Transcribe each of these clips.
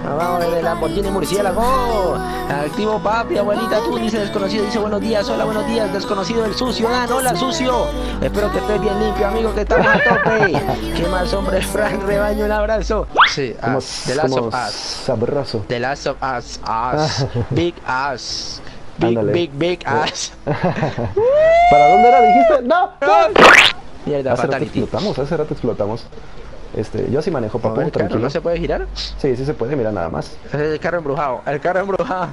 Vamos a ver el Lamborghini Murciélago. Activo papi, abuelita, tú, dice desconocido, dice buenos días, hola, buenos días, desconocido el sucio, Dan, hola sucio. Espero que estés bien limpio, amigo, que estamos a tope. ¿Qué más, hombre? Frank Rebaño, un abrazo. Sí, The Last of Us. Sabroso. The Last of Us, Big Ass. Big Ass. ¿Para dónde era? ¿Dijiste? ¡No! Mierda, fatality. Hace rato explotamos. Yo sí manejo, papu, tranquilo. ¿No se puede girar? Sí, sí se puede, mira nada más. Es el carro embrujado, el carro embrujado.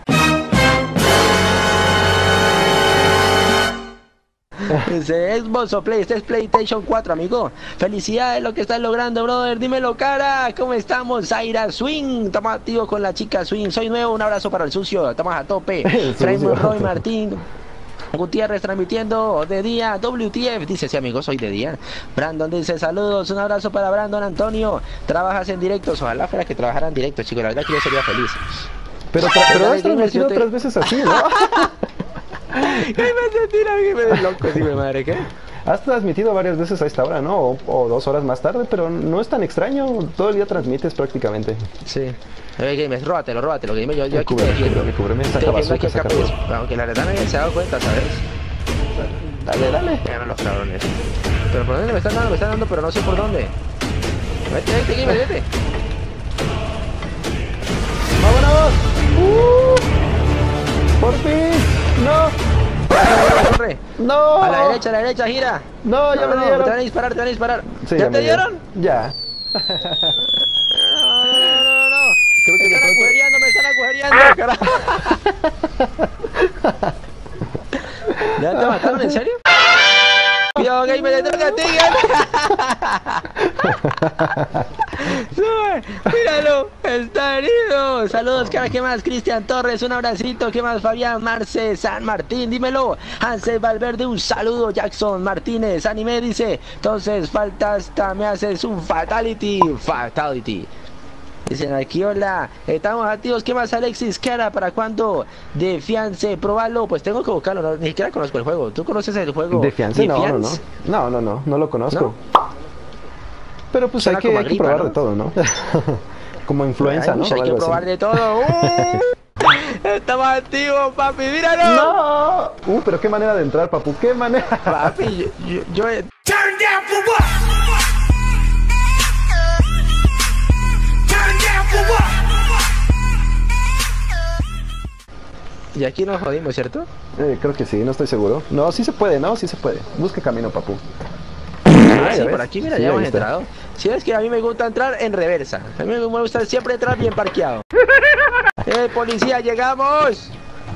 Ese Xbox o Play, este es PlayStation 4, amigo. Felicidades lo que estás logrando, brother. Dímelo, cara. ¿Cómo estamos? Zaira Swing. Estamos activos con la chica Swing. Soy nuevo, un abrazo para el sucio. Estamos a tope. Raymond Roy Martín Gutiérrez transmitiendo de día. WTF dice, sí, amigo, soy de día. Brandon dice, saludos, un abrazo para Brandon. Antonio, trabajas en directos. Ojalá fuera que trabajara en directos, chicos. La verdad que yo sería feliz. Pero has transmitido 3 veces así, ¿no? ¿Qué me sentir a mí? Me des loco, dime, madre, ¿qué? Has transmitido varias veces a esta hora, ¿no? O 2 horas más tarde, pero no es tan extraño. Todo el día transmites prácticamente. Sí. Games, róbatelo. Dime, yo aquí te defiendo. Cúbreme, saca bazooka, saca todo. Aunque la verdad nadie se ha dado cuenta, ¿sabes? Dale. Ganan los cabrones. Pero por dónde me están dando, pero no sé por dónde. Vete, Gamer, vete. ¡Vámonos! ¡Por fin! ¡No! Corre. ¡No! A la derecha, gira. No, ya me dieron. Te van a disparar. Sí, ¿Ya te dieron? Ya. No. Creo que me están agujereando, carajo. ¿Ya te mataron, en serio? Cuidado, Gamer, detrás de ti, Gamer. Míralo, está herido. Saludos, cara, ¿qué más? Cristian Torres, un abracito. ¿Qué más? Fabián Marce, San Martín, dímelo. Hansel Valverde, un saludo. Jackson Martínez, anime, dice. Entonces, faltas, me haces un fatality. Dicen aquí, hola, estamos activos. ¿Qué más, Alexis? ¿Qué hará? ¿Para cuándo? De Fiance, probarlo. Pues tengo que buscarlo, no, ni siquiera conozco el juego. ¿Tú conoces el juego? ¿De Fiance? No lo conozco. ¿No? Pero pues hay que probar, ¿no? De todo, ¿no? Como influenza, ¿no? Hay que probar de todo. Estamos activos, papi, míralo. No. Pero qué manera de entrar, papu, qué manera. Papi, yo... Turn down for what? Y aquí nos jodimos, ¿cierto? Creo que sí, no estoy seguro. No, sí se puede, ¿no? Sí se puede. Busca camino, papu. Sí, por aquí, mira, ya hemos entrado. Si es que a mí me gusta entrar en reversa. A mí me gusta siempre entrar bien parqueado. Policía, llegamos.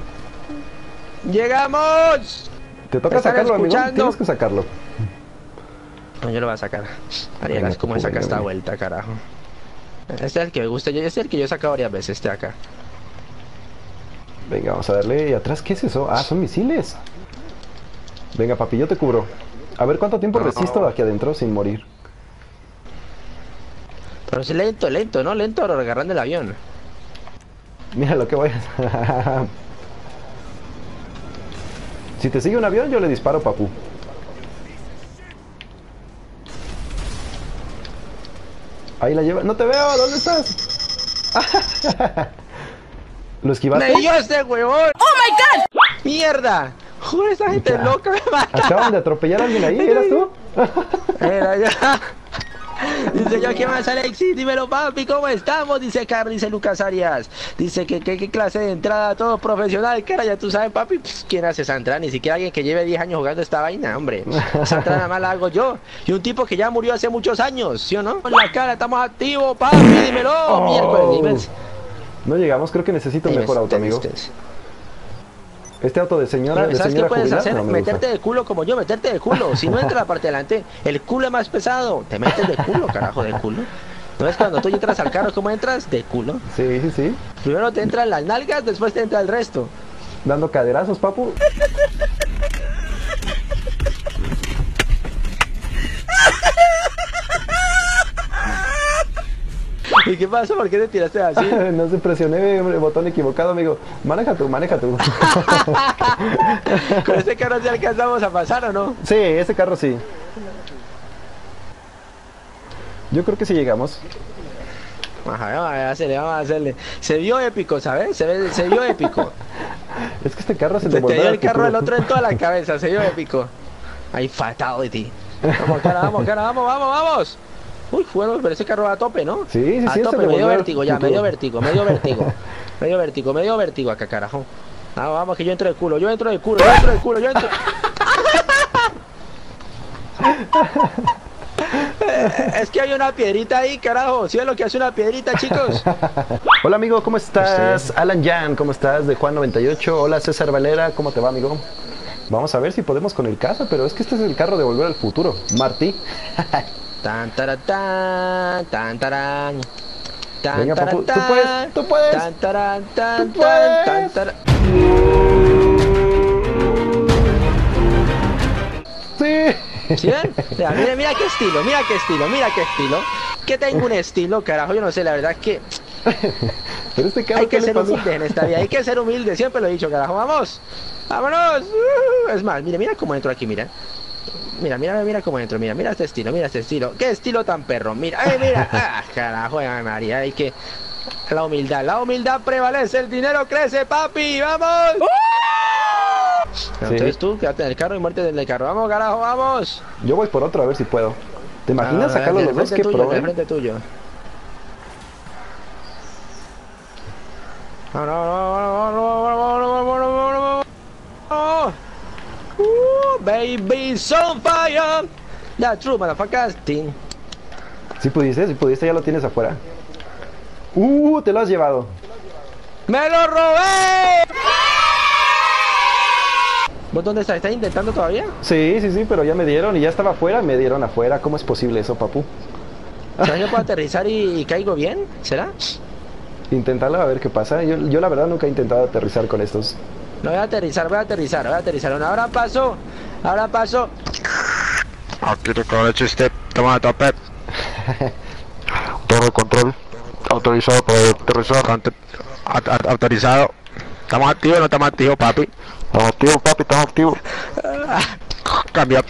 ¡Llegamos! Te toca sacarlo, amigo. Tienes que sacarlo. No, yo lo voy a sacar. Ariegas, ¿cómo me saca esta vuelta, carajo? Este es el que me gusta. Este es el que yo he sacado varias veces, este acá. Venga, vamos a darle. ¿Y atrás qué es eso? Ah, son misiles. Venga, papi, yo te cubro. A ver cuánto tiempo resisto aquí adentro sin morir. Pero es lento, ¿no? Lento agarrando el avión. Mira lo que voy a... Si te sigue un avión, yo le disparo, papu. Ahí la lleva. ¡No te veo! ¿Dónde estás? ¿Lo esquivaste? ¡Me dio este huevón! ¡Oh, my God! ¡Mierda! ¡Joder, esa gente loca me mata! Acaban de atropellar a alguien ahí, ¿eras tú? Era yo. Dice yo, ¿qué más, Alexis? Dímelo, papi, ¿cómo estamos? Dice Carlos, dice Lucas Arias. Dice que qué clase de entrada, todo profesional. Cara, ya tú sabes, papi, pues, ¿quién hace esa entrada? Ni siquiera alguien que lleve 10 años jugando esta vaina, hombre. Esa entrada nada más la hago yo. Y un tipo que ya murió hace muchos años, ¿sí o no? Con la cara, estamos activos, papi, dímelo. Miércoles, no llegamos, creo que necesito un mejor auto, amigo. Este auto de señora, ¿sabes señora qué puedes jubilada, hacer? no me meterte gusta. de culo como yo, meterte de culo. Si no entra la parte de delante, el culo es más pesado. Te metes de culo, carajo, de culo. ¿No es cuando tú entras al carro, cómo entras? De culo. Sí, sí, sí. Primero te entran las nalgas, después te entra el resto. Dando caderazos, papu. ¿Y qué pasó? ¿Por qué te tiraste así? No se presioné el botón equivocado, amigo. Maneja tú, maneja tú. ¿Con este carro sí alcanzamos a pasar o no? Sí, ese carro sí. Yo creo que sí llegamos. Ajá, vamos a hacerle, vamos a hacerle. Se vio épico, ¿sabes? Se vio épico. Es que este carro se Te te dio el carro del otro en toda la cabeza, se vio épico. Ahí fatality. Vamos, cara, vamos, cara, vamos, vamos, vamos. Uy, bueno, pero ese carro va a tope, ¿no? Sí, sí, a sí. tope, me dio vértigo ya, me dio vértigo, me dio vértigo. Me dio vértigo acá, carajo. Vamos, vamos, que yo entro de culo, yo entro de culo, yo entro de culo, yo entro. Es que hay una piedrita ahí, carajo. ¿Sí es lo que hace una piedrita, chicos? Hola, amigo, ¿cómo estás? Alan Jan, ¿cómo estás? De Juan98. Hola, César Valera, ¿cómo te va, amigo? Vamos a ver si podemos con el caso, pero es que este es el carro de Volver al Futuro. Martí. Tan, taratán, tan, tarán. Tan, Venga, papu, taratán, tú puedes, tú puedes. Tan, tarán, tan, Tú tan, puedes. tan, Sí. ¿Sí ven? Mira, mira, mira qué estilo, mira qué estilo, mira qué estilo. Que tengo un estilo, carajo, yo no sé, la verdad es que Pero este carro, hay que ¿qué le ser pasó? humilde en esta vida, hay que ser humilde, siempre lo he dicho, carajo, vamos, vámonos. Es más, mira, mira cómo entro aquí, mira. Mira, mira, mira cómo entro, mira, mira este estilo, mira este estilo. Qué estilo tan perro, mira, mira, ah, carajo, ay, María, hay que... la humildad prevalece, el dinero crece, papi, vamos. Entonces tú, quédate en el carro y muerte en el carro, vamos, carajo, vamos. Yo voy por otro a ver si puedo. ¿Te imaginas sacarlo los dos? Qué pro, de ¿eh? frente tuyo. No, no, no, no, no, no, no. Baby's on fire. That's true, motherfuckers. Si pudiste, ya lo tienes afuera. Te lo has llevado. ¡Me lo robé! ¿Vos dónde estás? ¿Estás intentando todavía? Sí, sí, sí, pero ya me dieron y ya estaba afuera, me dieron afuera. ¿Cómo es posible eso, papu? ¿Será que puedo aterrizar y caigo bien? ¿Será? Intentarlo a ver qué pasa. Yo la verdad nunca he intentado aterrizar con estos. No, voy a aterrizar. Ahora paso. Aquí te acabo de chiste, toma tope. Torre de control, autorizado para aterrizar. Autorizado. ¿Estamos activos o no estamos activos, papi? Estamos activos, papi, estamos activos. Cambia.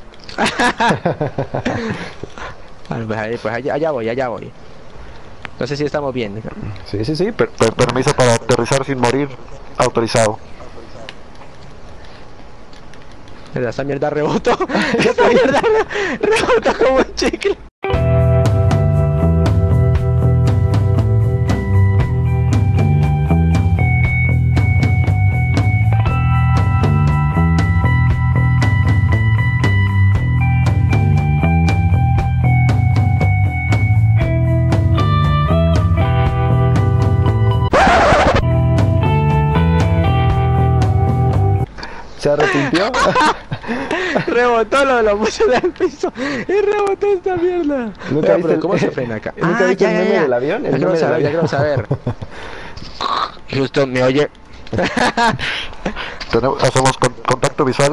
Bueno, pues allá voy. No sé si estamos bien. Sí, sí, sí. Permiso para aterrizar sin morir, autorizado. Esa mierda rebotó. Esa mierda rebotó como un chicle. ¿Se arrepintió? Rebotó, lo puse en el piso y rebotó esta mierda. ¿Nunca Pero viste ¿cómo se frena acá? ¿Nunca viste el meme del avión? Ya quiero saber. Houston, ¿me oye? Hacemos contacto visual,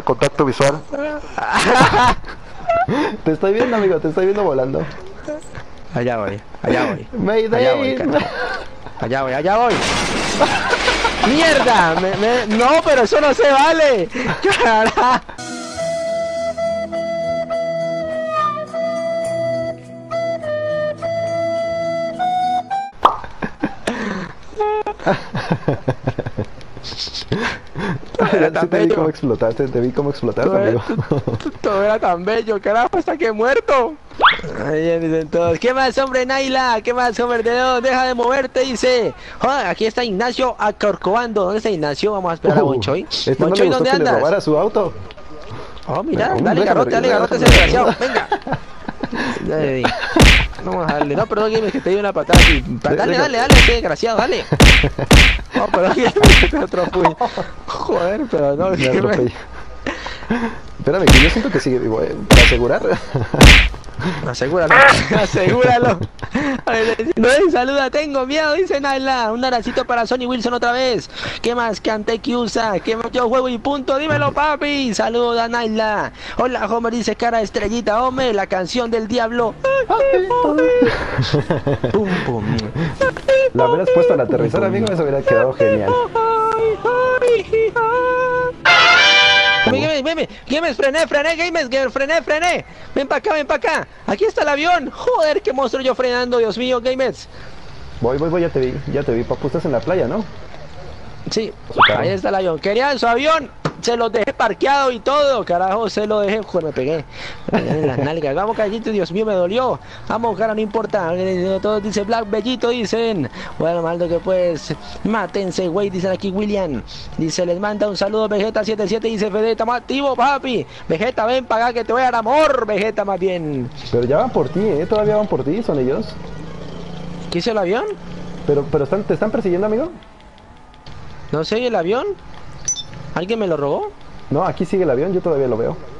Te estoy viendo, amigo, te estoy viendo volando. Allá voy. Mayday. Allá voy. ¡Mierda! No, pero eso no se vale. ¡Carajo! Te vi cómo explotaste, amigo. Todo era tan bello, carajo, hasta que he muerto. Ahí dicen todos, ¿qué más, hombre, Naila? ¿Qué más, hombre? Deja de moverte, dice. Joder, aquí está Ignacio Acorcobando. ¿Dónde está Ignacio? Vamos a esperar a Bonchoy. No Bonchoy, le ¿dónde que andas? le robara su auto. Oh, mira, Venga, dale garrote, ese desgraciado. Venga. Dale. Vamos a darle. No, perdón, Gamer, que te di una patada aquí. Dale, ese desgraciado, dale. No, perdón, Gamer, te atropellé. Joder, pero no, Me atropellé. Espérame, que yo siento que sigue vivo, para asegurar. Asegúralo. No, saluda, tengo miedo, dice Naila. Un abracito para Sonny Wilson otra vez. ¿Qué más que Anteki usa? ¿Qué más yo juego y punto? Dímelo, papi. Saluda a Naila. Hola, Homer, dice cara de estrellita. Homer, la canción del diablo. Pum, pum. La hubieras puesto al aterrizar, amigo, eso hubiera quedado genial. Games, frené. Ven para acá. Aquí está el avión. Joder, qué monstruo yo frenando, Dios mío, Games. Voy, ya te vi, papu, estás en la playa, ¿no? Sí, Carro. ahí está el avión. Querían su avión, se los dejé parqueado y todo, carajo, se lo dejé, joder, me pegué en las nalgas. Vamos, Callito, Dios mío, me dolió. Vamos, cara, no importa. Todos dice Black Bellito, dicen. Bueno, maldo que pues, mátense, güey, dicen aquí William. Dice, les manda un saludo Vegeta77, dice Fede, estamos activos, papi. Vegeta, ven para acá que te voy a dar amor, Vegeta, más bien. Pero ya van por ti, todavía van por ti, son ellos. ¿Qué hizo el avión? Pero te están persiguiendo, amigo. No sé, ¿el avión? ¿Alguien me lo robó? No, aquí sigue el avión, yo todavía lo veo.